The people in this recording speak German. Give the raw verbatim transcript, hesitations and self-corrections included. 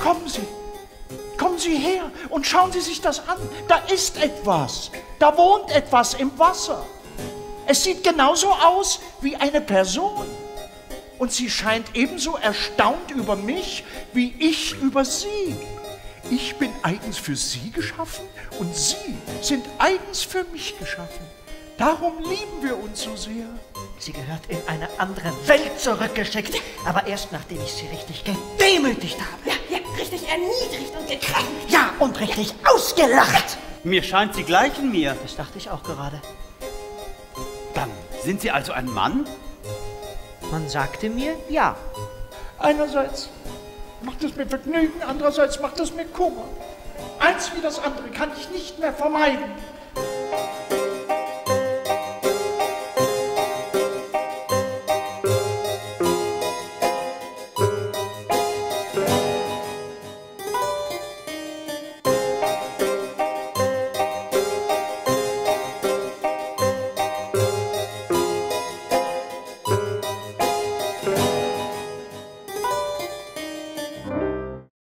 Kommen Sie, kommen Sie her und schauen Sie sich das an. Da ist etwas, da wohnt etwas im Wasser. Es sieht genauso aus wie eine Person. Und sie scheint ebenso erstaunt über mich, wie ich über sie. Ich bin eigens für sie geschaffen und sie sind eigens für mich geschaffen. Darum lieben wir uns so sehr. Sie gehört in eine andere Welt zurückgeschickt, aber erst nachdem ich sie richtig gedemütigt habe. Ja, ja, richtig erniedrigt und gekränkt. Ja, und richtig ausgelacht. Mir scheint, Sie gleichen mir. Das dachte ich auch gerade. Dann sind Sie also ein Mann? Man sagte mir, ja. Einerseits macht es mir Vergnügen, andererseits macht es mir Kummer. Eins wie das andere kann ich nicht mehr vermeiden.